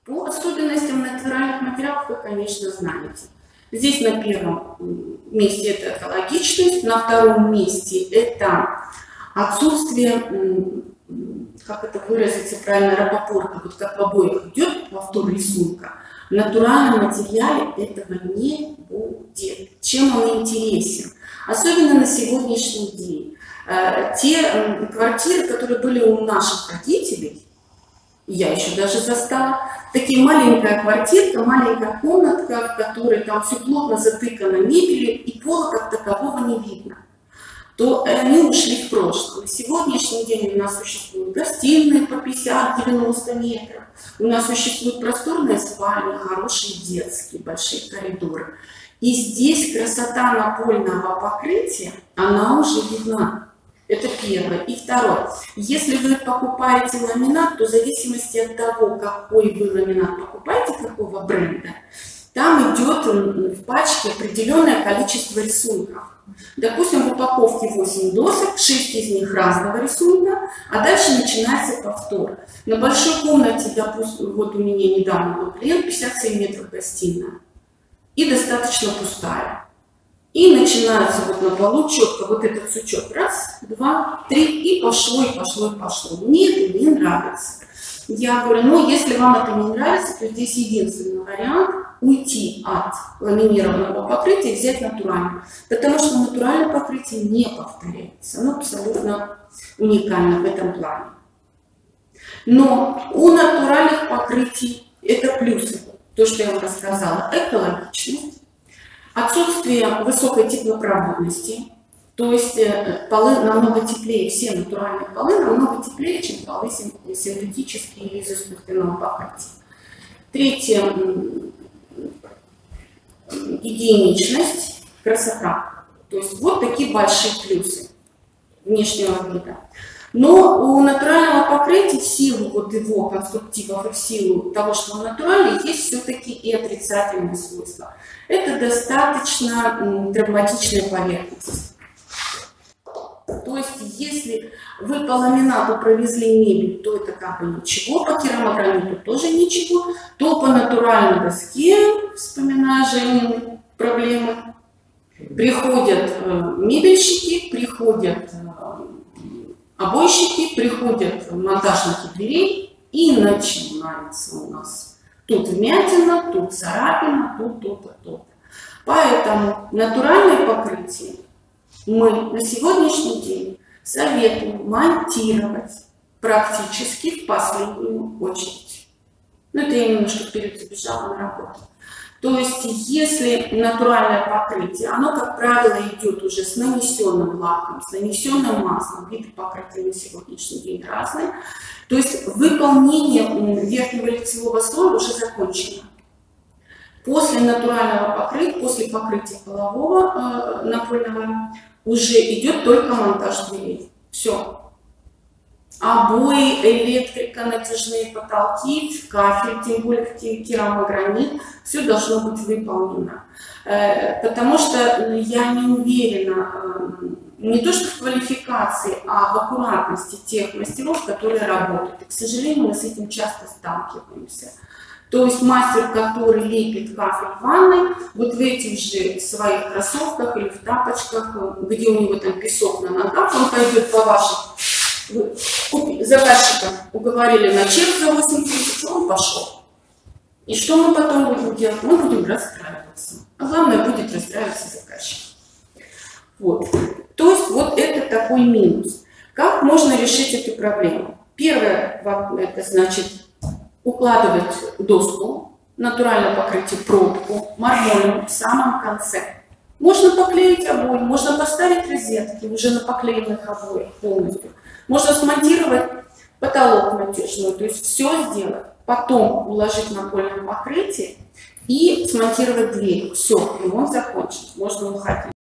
По особенностям натуральных материалов вы, конечно, знаете. Здесь на первом месте это экологичность, на втором месте это отсутствие, как это выразиться правильно, рабопорка, вот как в обоих идет повтор рисунка. В натуральном материале этого не будет. Чем он интересен? Особенно на сегодняшний день. Те квартиры, которые были у наших родителей, я еще даже застала, такие маленькая квартирка, маленькая комнатка, в которой там все плотно затыкано мебелью и пола как такового не видно, то они ушли в прошлое. На сегодняшний день у нас существуют гостиные по 50-90 метров, у нас существуют просторные спальни, хорошие детские, большие коридоры. И здесь красота напольного покрытия, она уже видна. Это первое. И второе. Если вы покупаете ламинат, то в зависимости от того, какой вы ламинат покупаете, какого бренда, там идет в пачке определенное количество рисунков. Допустим, в упаковке 8 досок, 6 из них разного рисунка, а дальше начинается повтор. На большой комнате, допустим, вот у меня недавно был клиент, 57 метров гостиная, и достаточно пустая. И начинается вот на полу четко вот этот сучок. Раз, два, три, и пошло, и пошло, и пошло. Мне это не нравится. Я говорю, ну, если вам это не нравится, то здесь единственный вариант уйти от ламинированного покрытия и взять натуральное. Потому что натуральное покрытие не повторяется. Оно абсолютно уникально в этом плане. Но у натуральных покрытий это плюсы. То, что я вам рассказала, экологичность. Отсутствие высокой теплопроводности, то есть полы намного теплее, все натуральные полы намного теплее, чем полы синтетические или из искусственного покрытия. Третье, гигиеничность, красота. То есть вот такие большие плюсы внешнего вида. Но у натурального покрытия в силу вот его конструктивов и в силу того, что он натуральный, есть все-таки и отрицательные свойства. Это достаточно травматичная поверхность. То есть, если вы по ламинату провезли мебель, то это как бы ничего, по керамограниту тоже ничего, то по натуральной доске, вспоминая Женины проблемы, приходят мебельщики, приходят обойщики, приходят монтажники дверей, и начинается у нас тут вмятина, тут царапина, тут то-то, то-то. Поэтому натуральное покрытие мы на сегодняшний день советуем монтировать практически в последнюю очередь. Ну, это я немножко вперед забежала на работу. То есть, если натуральное покрытие, оно, как правило, идет уже с нанесенным лаком, с нанесенным маслом, виды покрытия на сегодняшний день разные, то есть выполнение верхнего лицевого слоя уже закончено. После натурального покрытия, после покрытия полового напольного, уже идет только монтаж дверей. Все. Обои, электрика, натяжные потолки, кафель, тем более в керамогранит, все должно быть выполнено. Потому что я не уверена не то что в квалификации, а в аккуратности тех мастеров, которые работают. И, к сожалению, мы с этим часто сталкиваемся. То есть мастер, который лепит кафель в ванной, вот в этих же своих кроссовках или в тапочках, где у него там песок на ногах, он пойдет по вашей... Заказчика уговорили на чек за 8 тысяч, он пошел. И что мы потом будем делать? Мы будем расстраиваться. А главное, будет расстраиваться заказчик. Вот. То есть вот это такой минус. Как можно решить эту проблему? Первое, это значит укладывать доску, натуральное покрытие, пробку, мармольную в самом конце. Можно поклеить обои, можно поставить розетки уже на поклеенных обоях полностью. Можно смонтировать потолок натяжной, то есть все сделать. Потом уложить напольное покрытие и смонтировать дверь. Все, ремонт закончен, можно уходить.